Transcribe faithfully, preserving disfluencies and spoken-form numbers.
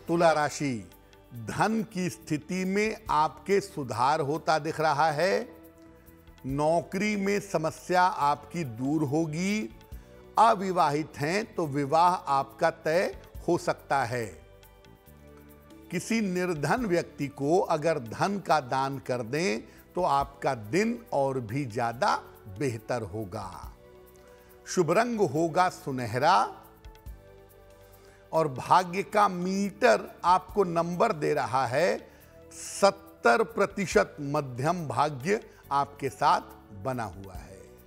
तुला राशि, धन की स्थिति में आपके सुधार होता दिख रहा है। नौकरी में समस्या आपकी दूर होगी। अविवाहित हैं तो विवाह आपका तय हो सकता है। किसी निर्धन व्यक्ति को अगर धन का दान कर दें तो आपका दिन और भी ज्यादा बेहतर होगा। शुभ रंग होगा सुनहरा और भाग्य का मीटर आपको नंबर दे रहा है सत्तर प्रतिशत। मध्यम भाग्य आपके साथ बना हुआ है।